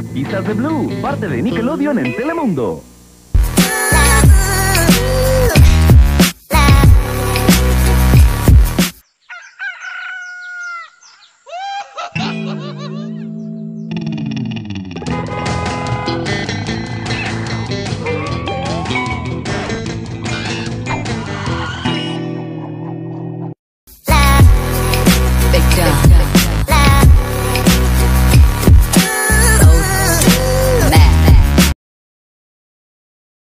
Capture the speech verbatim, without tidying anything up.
Pistas de Blue, parte de Nickelodeon en Telemundo. Victor.